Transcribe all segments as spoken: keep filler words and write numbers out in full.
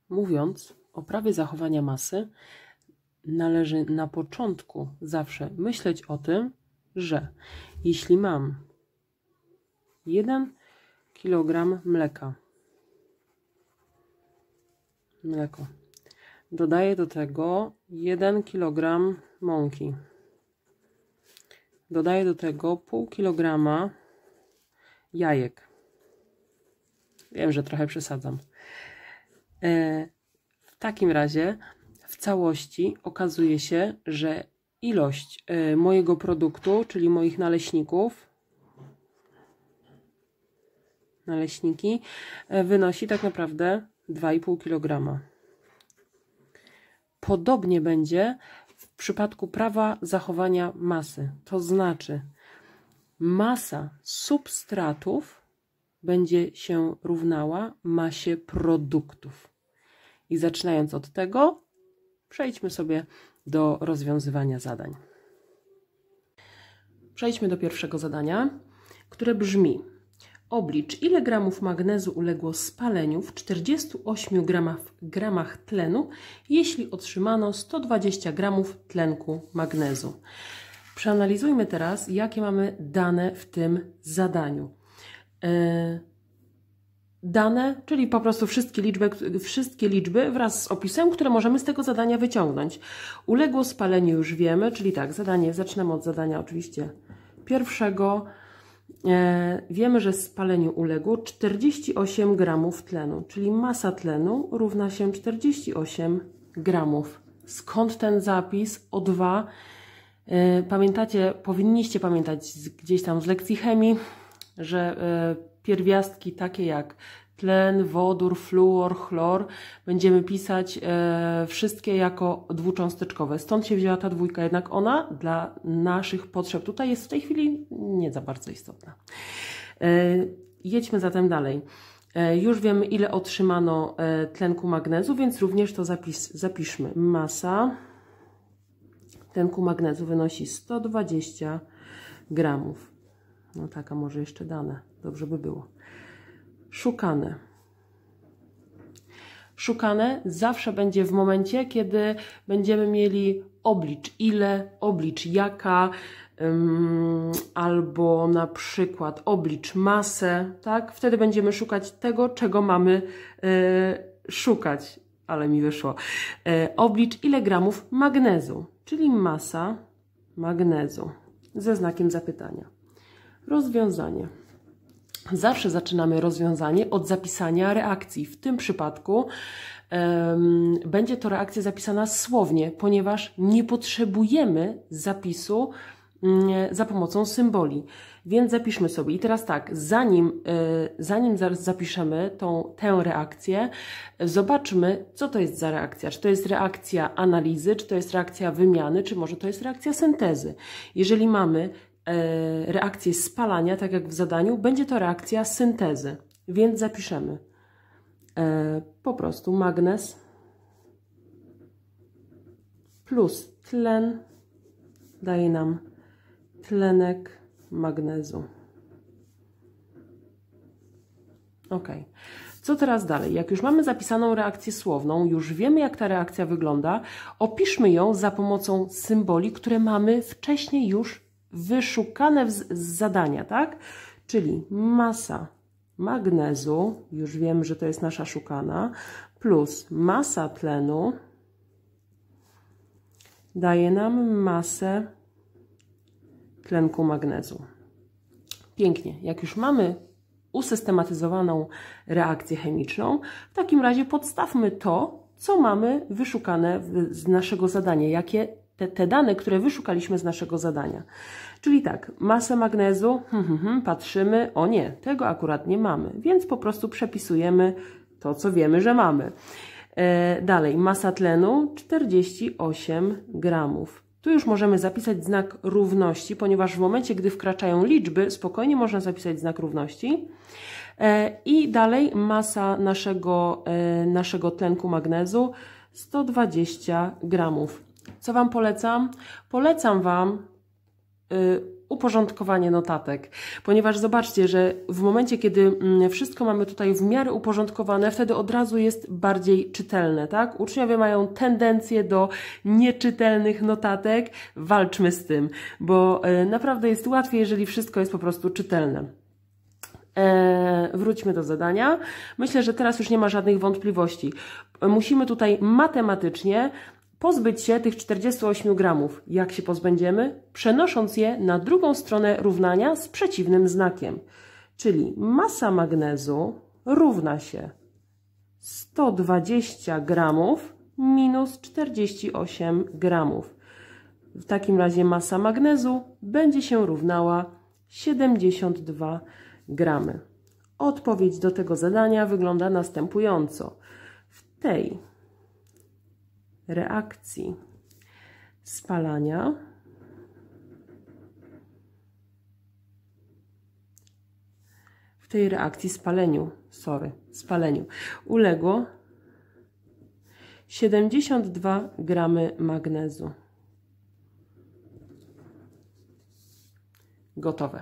Mówiąc o prawie zachowania masy, należy na początku zawsze myśleć o tym, że jeśli mam jeden kilogram mleka, mleko, dodaję do tego jeden kilogram mąki, dodaję do tego pół kilograma jajek. Wiem, że trochę przesadzam. W takim razie w całości okazuje się, że ilość mojego produktu, czyli moich naleśników, naleśniki, wynosi tak naprawdę dwa i pół kilograma. Podobnie będzie w przypadku prawa zachowania masy. To znaczy masa substratów będzie się równała masie produktów. I zaczynając od tego, przejdźmy sobie do rozwiązywania zadań. Przejdźmy do pierwszego zadania, które brzmi: oblicz, ile gramów magnezu uległo spaleniu w czterdziestu ośmiu gramach, gramach tlenu, jeśli otrzymano sto dwadzieścia gramów tlenku magnezu. Przeanalizujmy teraz, jakie mamy dane w tym zadaniu. Dane, czyli po prostu wszystkie liczby, wszystkie liczby wraz z opisem, które możemy z tego zadania wyciągnąć. Uległo spaleniu już wiemy, czyli tak, zadanie, zaczynamy od zadania oczywiście pierwszego. E, wiemy, że spaleniu uległo czterdzieści osiem gramów tlenu, czyli masa tlenu równa się czterdzieści osiem gramów. Skąd ten zapis O dwa? E, pamiętacie, powinniście pamiętać z, gdzieś tam z lekcji chemii, że e, pierwiastki takie jak tlen, wodór, fluor, chlor będziemy pisać e, wszystkie jako dwucząsteczkowe. Stąd się wzięła ta dwójka, jednak ona dla naszych potrzeb tutaj jest w tej chwili nie za bardzo istotna. E, jedźmy zatem dalej. E, już wiemy, ile otrzymano e, tlenku magnezu, więc również to zapis, zapiszmy. Masa tlenku magnezu wynosi sto dwadzieścia gramów. No taka może jeszcze dane. Dobrze by było. Szukane. Szukane zawsze będzie w momencie, kiedy będziemy mieli oblicz ile, oblicz jaka, um, albo na przykład oblicz masę, tak? Wtedy będziemy szukać tego, czego mamy e, szukać, ale mi wyszło. E, oblicz ile gramów magnezu, czyli masa magnezu ze znakiem zapytania. Rozwiązanie. Zawsze zaczynamy rozwiązanie od zapisania reakcji. W tym przypadku um, będzie to reakcja zapisana słownie, ponieważ nie potrzebujemy zapisu um, za pomocą symboli. Więc zapiszmy sobie. I teraz tak, zanim, y, zanim zapiszemy tą, tę reakcję, zobaczmy, co to jest za reakcja. Czy to jest reakcja analizy, czy to jest reakcja wymiany, czy może to jest reakcja syntezy. Jeżeli mamy reakcję spalania, tak jak w zadaniu, będzie to reakcja syntezy, więc zapiszemy po prostu magnez plus tlen daje nam tlenek magnezu. Ok. Co teraz dalej? Jak już mamy zapisaną reakcję słowną, już wiemy, jak ta reakcja wygląda, opiszmy ją za pomocą symboli, które mamy wcześniej już wyszukane z, z zadania, tak? Czyli masa magnezu, już wiemy, że to jest nasza szukana, plus masa tlenu daje nam masę tlenku magnezu. Pięknie. Jak już mamy usystematyzowaną reakcję chemiczną, w takim razie podstawmy to, co mamy wyszukane z naszego zadania, jakie Te, te dane, które wyszukaliśmy z naszego zadania. Czyli tak, masę magnezu, hmm, hmm, hmm, patrzymy, o nie, tego akurat nie mamy, więc po prostu przepisujemy to, co wiemy, że mamy. E, dalej, masa tlenu czterdzieści osiem gramów. Tu już możemy zapisać znak równości, ponieważ w momencie, gdy wkraczają liczby, spokojnie można zapisać znak równości. E, I dalej masa naszego, e, naszego tlenku magnezu sto dwadzieścia gramów. Co Wam polecam? Polecam Wam uporządkowanie notatek, ponieważ zobaczcie, że w momencie, kiedy wszystko mamy tutaj w miarę uporządkowane, wtedy od razu jest bardziej czytelne, tak? Uczniowie mają tendencję do nieczytelnych notatek, walczmy z tym, bo naprawdę jest łatwiej, jeżeli wszystko jest po prostu czytelne. Eee, wróćmy do zadania. Myślę, że teraz już nie ma żadnych wątpliwości. Musimy tutaj matematycznie pozbyć się tych czterdziestu ośmiu gramów. Jak się pozbędziemy? Przenosząc je na drugą stronę równania z przeciwnym znakiem. Czyli masa magnezu równa się sto dwadzieścia gramów minus czterdzieści osiem gramów. W takim razie masa magnezu będzie się równała siedemdziesiąt dwa gramy. Odpowiedź do tego zadania wygląda następująco. W tej reakcji spalania w tej reakcji spaleniu, sorry, spaleniu uległo siedemdziesiąt dwa gramy magnezu. Gotowe.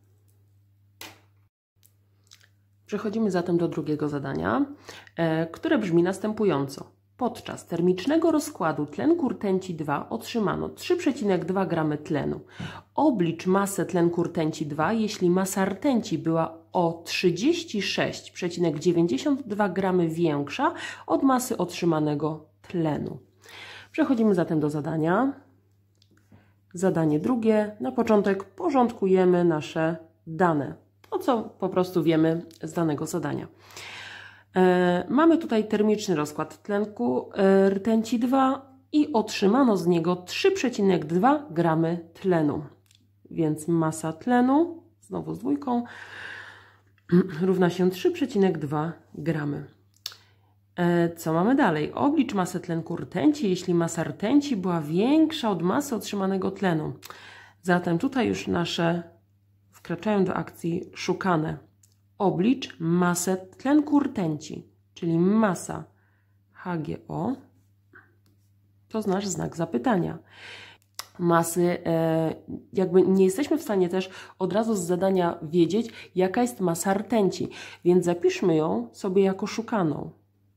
Przechodzimy zatem do drugiego zadania, e, które brzmi następująco. Podczas termicznego rozkładu tlenku rtęci dwa otrzymano trzy przecinek dwa gramy tlenu. Oblicz masę tlenku rtęci dwa, jeśli masa rtęci była o trzydzieści sześć przecinek dziewięćdziesiąt dwa gramy większa od masy otrzymanego tlenu. Przechodzimy zatem do zadania. Zadanie drugie. Na początek porządkujemy nasze dane. To, co po prostu wiemy z danego zadania. E, mamy tutaj termiczny rozkład tlenku e, rtęci dwa i otrzymano z niego trzy przecinek dwa gramy tlenu. Więc masa tlenu, znowu z dwójką, równa się trzy przecinek dwa gramy. E, co mamy dalej? Oblicz masę tlenku rtęci, jeśli masa rtęci była większa od masy otrzymanego tlenu. Zatem tutaj już nasze wkraczają do akcji szukane. Oblicz masę tlenku rtęci, czyli masa H G O, to nasz znak zapytania. Masy, jakby nie jesteśmy w stanie też od razu z zadania wiedzieć, jaka jest masa rtęci, więc zapiszmy ją sobie jako szukaną.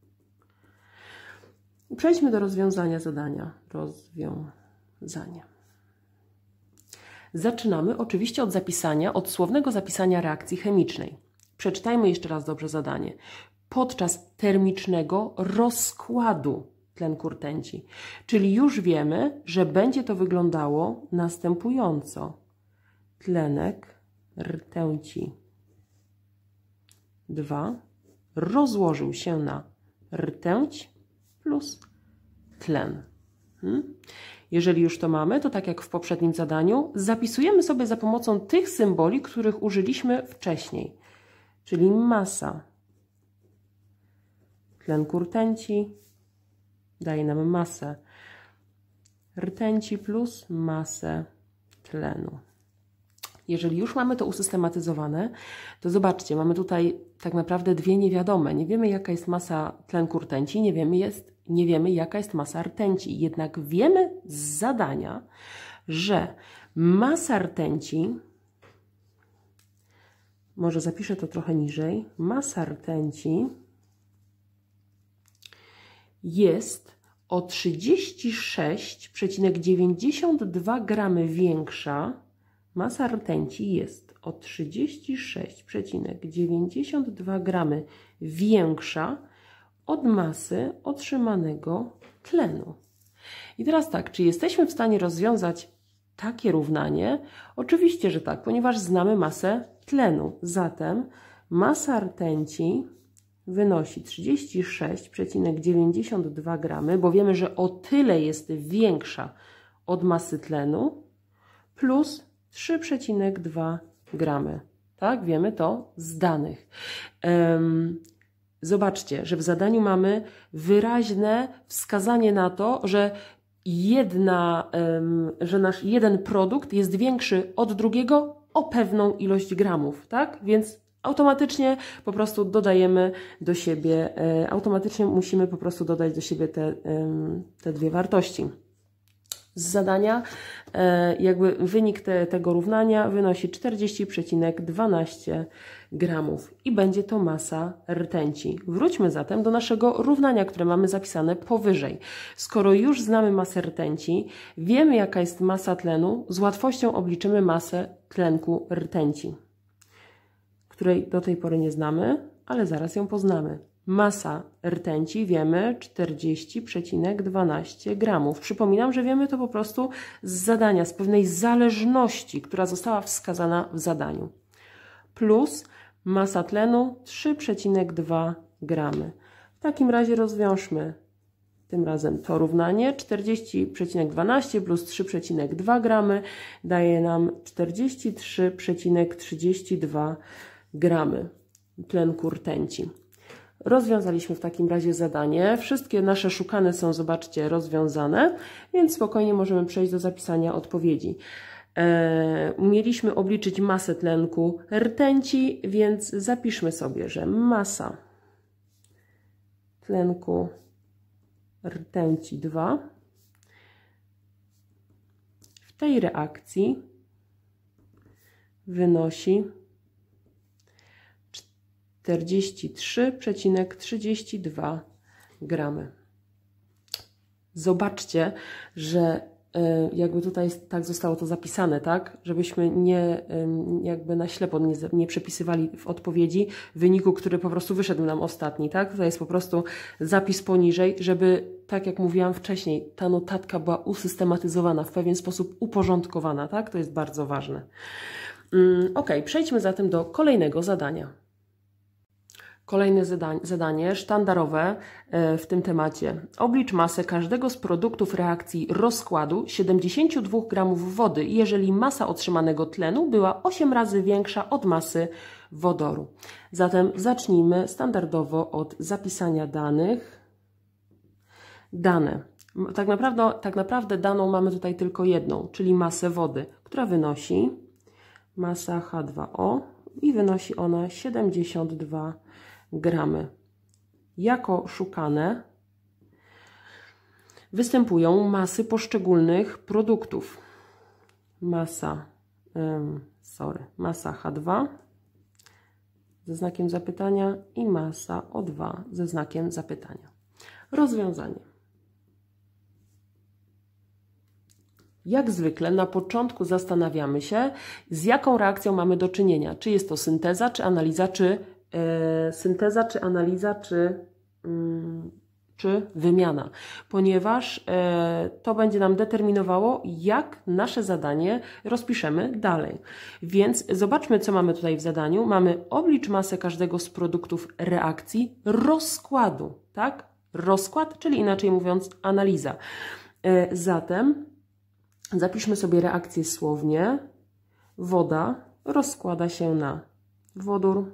Przejdźmy do rozwiązania zadania. Rozwiązanie. Zaczynamy oczywiście od zapisania, od słownego zapisania reakcji chemicznej. Przeczytajmy jeszcze raz dobrze zadanie. Podczas termicznego rozkładu tlenku rtęci. Czyli już wiemy, że będzie to wyglądało następująco. Tlenek rtęci dwa rozłożył się na rtęć plus tlen. Hmm? Jeżeli już to mamy, to tak jak w poprzednim zadaniu, zapisujemy sobie za pomocą tych symboli, których użyliśmy wcześniej. Czyli masa tlenku rtęci daje nam masę rtęci plus masę tlenu. Jeżeli już mamy to usystematyzowane, to zobaczcie, mamy tutaj tak naprawdę dwie niewiadome. Nie wiemy, jaka jest masa tlenku rtęci, nie wiemy, jest, nie wiemy, jaka jest masa rtęci. Jednak wiemy z zadania, że masa rtęci, może zapiszę to trochę niżej, masa rtęci jest o trzydzieści sześć przecinek dziewięćdziesiąt dwa gramy większa. Masa rtęci jest o trzydzieści sześć przecinek dziewięćdziesiąt dwa gramy większa od masy otrzymanego tlenu. I teraz tak, czy jesteśmy w stanie rozwiązać takie równanie? Oczywiście, że tak, ponieważ znamy masę tlenu. Zatem masa rtęci wynosi trzydzieści sześć przecinek dziewięćdziesiąt dwa gramy, bo wiemy, że o tyle jest większa od masy tlenu, plus trzy przecinek dwa gramy. Tak, wiemy to z danych. Um, zobaczcie, że w zadaniu mamy wyraźne wskazanie na to, że jedna, um, że nasz jeden produkt jest większy od drugiego o pewną ilość gramów, tak? Więc automatycznie po prostu dodajemy do siebie, e, automatycznie musimy po prostu dodać do siebie te, e, te dwie wartości. z zadania. Jakby wynik te, tego równania wynosi czterdzieści przecinek dwanaście gramów i będzie to masa rtęci. Wróćmy zatem do naszego równania, które mamy zapisane powyżej. Skoro już znamy masę rtęci, wiemy jaka jest masa tlenu, z łatwością obliczymy masę tlenku rtęci, której do tej pory nie znamy, ale zaraz ją poznamy. Masa rtęci wiemy czterdzieści przecinek dwanaście gramów. Przypominam, że wiemy to po prostu z zadania, z pewnej zależności, która została wskazana w zadaniu. Plus masa tlenu trzy przecinek dwa gramy. W takim razie rozwiążmy tym razem to równanie. czterdzieści przecinek dwanaście plus trzy przecinek dwa gramy daje nam czterdzieści trzy przecinek trzydzieści dwa gramy tlenku rtęci. Rozwiązaliśmy w takim razie zadanie. Wszystkie nasze szukane są, zobaczcie, rozwiązane, więc spokojnie możemy przejść do zapisania odpowiedzi. E, mieliśmy obliczyć masę tlenku rtęci, więc zapiszmy sobie, że masa tlenku rtęci dwa w tej reakcji wynosi czterdzieści trzy przecinek trzydzieści dwa gramy. Zobaczcie, że jakby tutaj tak zostało to zapisane, tak? Żebyśmy nie jakby na ślepo nie, nie przepisywali w odpowiedzi wyniku, który po prostu wyszedł nam ostatni, tak? Tutaj jest po prostu zapis poniżej, żeby, tak jak mówiłam wcześniej, ta notatka była usystematyzowana, w pewien sposób uporządkowana, tak? To jest bardzo ważne. Ok, przejdźmy zatem do kolejnego zadania. Kolejne zadanie sztandarowe w tym temacie. Oblicz masę każdego z produktów reakcji rozkładu siedemdziesiąt dwa gramów wody, jeżeli masa otrzymanego tlenu była osiem razy większa od masy wodoru. Zatem zacznijmy standardowo od zapisania danych. Dane. Tak naprawdę, tak naprawdę daną mamy tutaj tylko jedną, czyli masę wody, która wynosi masa H dwa O i wynosi ona siedemdziesiąt dwa gramy. Jako szukane występują masy poszczególnych produktów. Masa, um, sorry, masa H dwa ze znakiem zapytania i masa O dwa ze znakiem zapytania. Rozwiązanie. Jak zwykle na początku zastanawiamy się, z jaką reakcją mamy do czynienia. Czy jest to synteza, czy analiza, czy e, synteza, czy analiza, czy, mm, czy wymiana. Ponieważ e, to będzie nam determinowało, jak nasze zadanie rozpiszemy dalej. Więc zobaczmy, co mamy tutaj w zadaniu. Mamy oblicz masę każdego z produktów reakcji rozkładu. Tak? Rozkład, czyli inaczej mówiąc analiza. E, zatem zapiszmy sobie reakcję słownie. Woda rozkłada się na wodór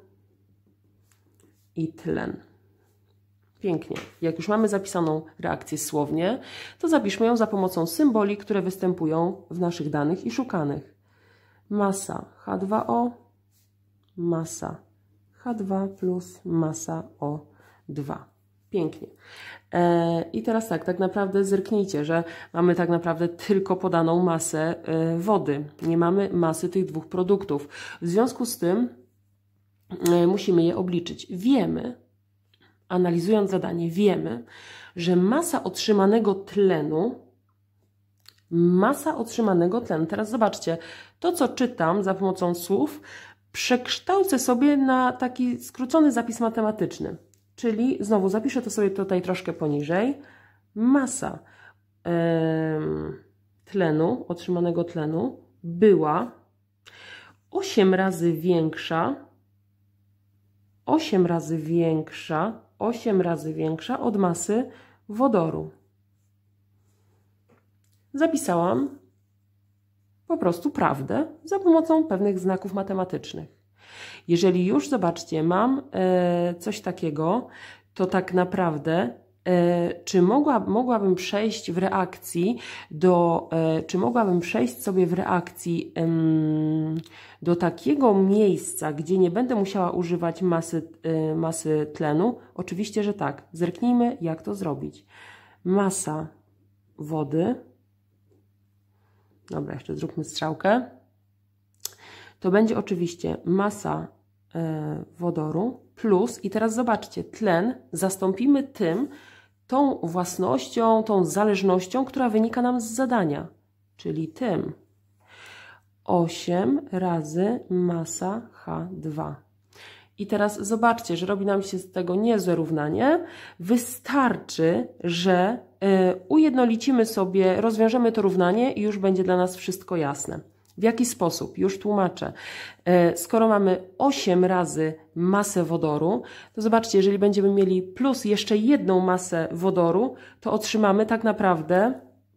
i tlen. Pięknie. Jak już mamy zapisaną reakcję słownie, to zapiszmy ją za pomocą symboli, które występują w naszych danych i szukanych. Masa H dwa O, masa H dwa plus masa O dwa. Pięknie. E, I teraz tak, tak naprawdę zerknijcie, że mamy tak naprawdę tylko podaną masę e, wody. Nie mamy masy tych dwóch produktów. W związku z tym e, musimy je obliczyć. Wiemy, analizując zadanie, wiemy, że masa otrzymanego tlenu, masa otrzymanego tlenu, teraz zobaczcie, to co czytam za pomocą słów, przekształcę sobie na taki skrócony zapis matematyczny. Czyli znowu zapiszę to sobie tutaj troszkę poniżej. Masa yy, tlenu, otrzymanego tlenu była osiem razy większa, osiem razy większa, osiem razy większa od masy wodoru. Zapisałam po prostu prawdę za pomocą pewnych znaków matematycznych. Jeżeli już, zobaczcie, mam e, coś takiego, to tak naprawdę, e, czy mogła, mogłabym przejść w reakcji do, e, czy mogłabym przejść sobie w reakcji e, do takiego miejsca, gdzie nie będę musiała używać masy, e, masy tlenu? Oczywiście, że tak. Zerknijmy, jak to zrobić. Masa wody Dobra, jeszcze zróbmy strzałkę. To będzie oczywiście masa e, wodoru plus, i teraz zobaczcie, tlen zastąpimy tym, tą własnością, tą zależnością, która wynika nam z zadania, czyli tym osiem razy masa H dwa. I teraz zobaczcie, że robi nam się z tego niezłe równanie. Wystarczy, że y, ujednolicimy sobie, rozwiążemy to równanie i już będzie dla nas wszystko jasne. W jaki sposób? Już tłumaczę. Y, skoro mamy osiem razy masę wodoru, to zobaczcie, jeżeli będziemy mieli plus jeszcze jedną masę wodoru, to otrzymamy tak naprawdę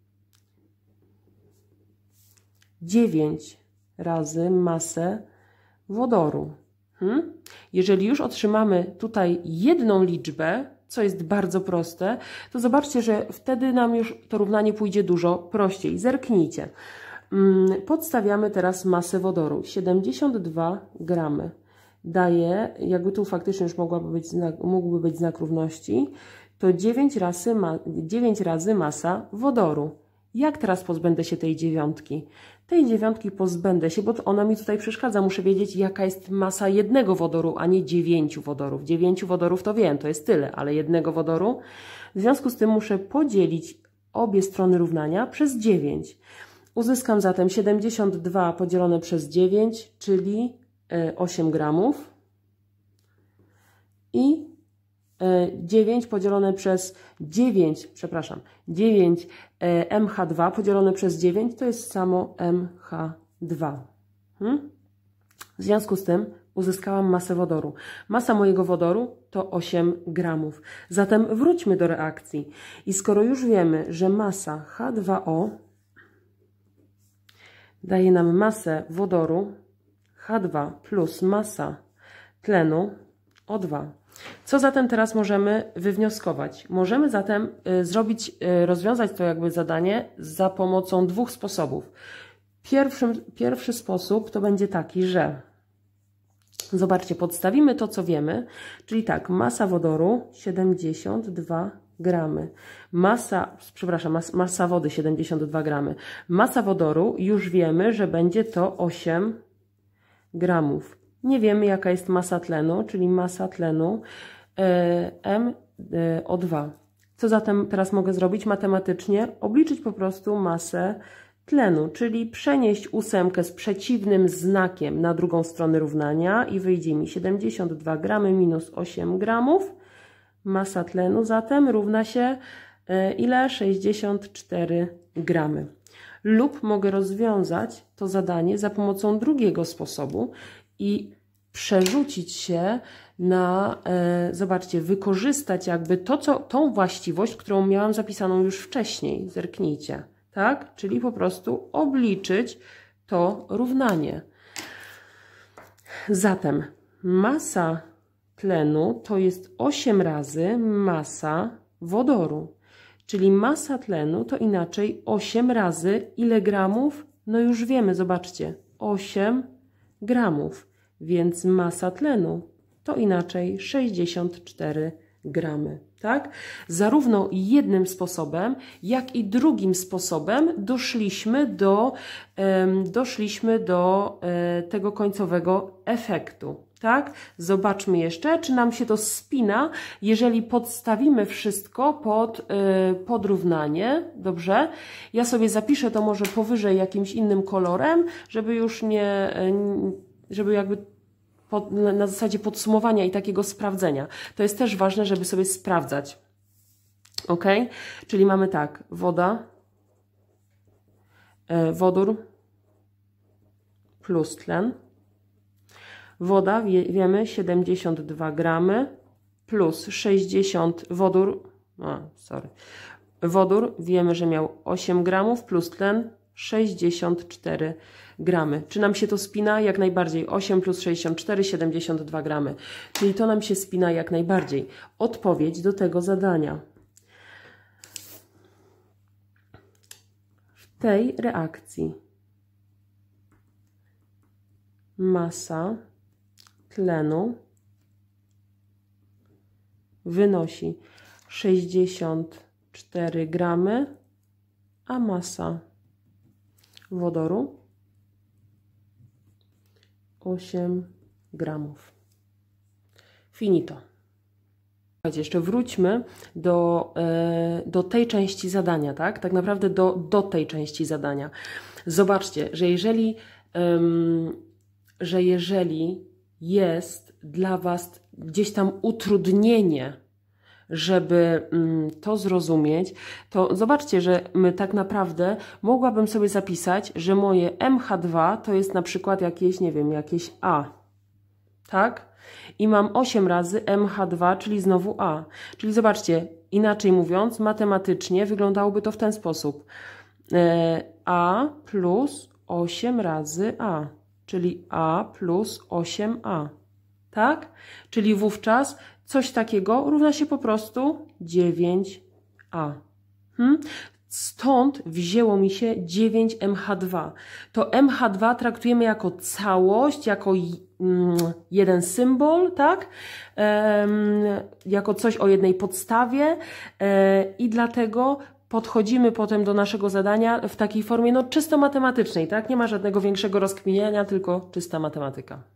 dziewięć razy masę wodoru. Hmm? Jeżeli już otrzymamy tutaj jedną liczbę, co jest bardzo proste, to zobaczcie, że wtedy nam już to równanie pójdzie dużo prościej. Zerknijcie. Podstawiamy teraz masę wodoru. siedemdziesiąt dwa gramy. Daje, jakby tu faktycznie już mogłaby być znak, mógłby być znak równości, to dziewięć razy, ma, dziewięć razy masa wodoru. Jak teraz pozbędę się tej dziewiątki? Tej dziewiątki pozbędę się, bo ona mi tutaj przeszkadza. Muszę wiedzieć, jaka jest masa jednego wodoru, a nie dziewięciu wodorów. Dziewięciu wodorów to wiem, to jest tyle, ale jednego wodoru. W związku z tym muszę podzielić obie strony równania przez dziewięć. Uzyskam zatem siedemdziesiąt dwa podzielone przez dziewięć, czyli osiem gramów. I dziewięć podzielone przez dziewięć, przepraszam, dziewięć M H dwa podzielone przez dziewięć to jest samo M H dwa. Hmm? W związku z tym uzyskałam masę wodoru. Masa mojego wodoru to osiem gramów. Zatem wróćmy do reakcji. I skoro już wiemy, że masa H dwa O daje nam masę wodoru H dwa plus masa tlenu O dwa. Co zatem teraz możemy wywnioskować? Możemy zatem y, zrobić, y, rozwiązać to jakby zadanie za pomocą dwóch sposobów. Pierwszy, pierwszy sposób to będzie taki, że zobaczcie, podstawimy to, co wiemy, czyli tak, masa wodoru siedemdziesiąt dwa gramy, masa, przepraszam, mas, masa wody siedemdziesiąt dwa gramy, masa wodoru już wiemy, że będzie to osiem gramów. Nie wiemy, jaka jest masa tlenu, czyli masa tlenu M O dwa. Co zatem teraz mogę zrobić matematycznie? Obliczyć po prostu masę tlenu, czyli przenieść ósemkę z przeciwnym znakiem na drugą stronę równania i wyjdzie mi siedemdziesiąt dwa gramy minus osiem gramów. Masa tlenu zatem równa się ile? sześćdziesiąt cztery gramy. Lub mogę rozwiązać to zadanie za pomocą drugiego sposobu i przerzucić się na, e, zobaczcie, wykorzystać jakby to, co, tą właściwość, którą miałam zapisaną już wcześniej. Zerknijcie, tak? Czyli po prostu obliczyć to równanie. Zatem masa tlenu to jest osiem razy masa wodoru. Czyli masa tlenu to inaczej osiem razy ile gramów? No już wiemy, zobaczcie, osiem gramów, więc masa tlenu to inaczej sześćdziesiąt cztery gramy, tak? Zarówno jednym sposobem, jak i drugim sposobem doszliśmy do, um, doszliśmy do um, tego końcowego efektu, tak? Zobaczmy jeszcze, czy nam się to spina, jeżeli podstawimy wszystko pod, yy, pod równanie, dobrze? Ja sobie zapiszę to może powyżej jakimś innym kolorem, żeby już nie, yy, żeby jakby pod, na zasadzie podsumowania i takiego sprawdzenia. To jest też ważne, żeby sobie sprawdzać. Ok? Czyli mamy tak, woda, yy, wodór plus tlen. Woda, wie, wiemy, siedemdziesiąt dwa gramy plus sześćdziesiąt, wodór, a, sorry, wodór, wiemy, że miał osiem gramów plus tlen sześćdziesiąt cztery gramy. Czy nam się to spina? Jak najbardziej. osiem plus sześćdziesiąt cztery, siedemdziesiąt dwa gramy. Czyli to nam się spina jak najbardziej. Odpowiedź do tego zadania. W tej reakcji masa tlenu wynosi sześćdziesiąt cztery gramy, a masa wodoru, osiem gramów. Finito. Jeszcze wróćmy do, do tej części zadania, tak? Tak naprawdę do, do tej części zadania. Zobaczcie, że jeżeli, że jeżeli jest dla Was gdzieś tam utrudnienie, żeby to zrozumieć, to zobaczcie, że my tak naprawdę mogłabym sobie zapisać, że moje M H dwa to jest na przykład jakieś, nie wiem, jakieś A, tak? I mam osiem razy M H dwa, czyli znowu A. Czyli zobaczcie, inaczej mówiąc, matematycznie wyglądałoby to w ten sposób. A plus osiem razy A, czyli A plus osiem A, tak? Czyli wówczas coś takiego równa się po prostu dziewięć A. Hmm? Stąd wzięło mi się dziewięć M H dwa. To M H dwa traktujemy jako całość, jako mm, jeden symbol, tak? Ehm, jako coś o jednej podstawie e, i dlatego podchodzimy potem do naszego zadania w takiej formie no, czysto matematycznej, tak? Nie ma żadnego większego rozkminiania, tylko czysta matematyka.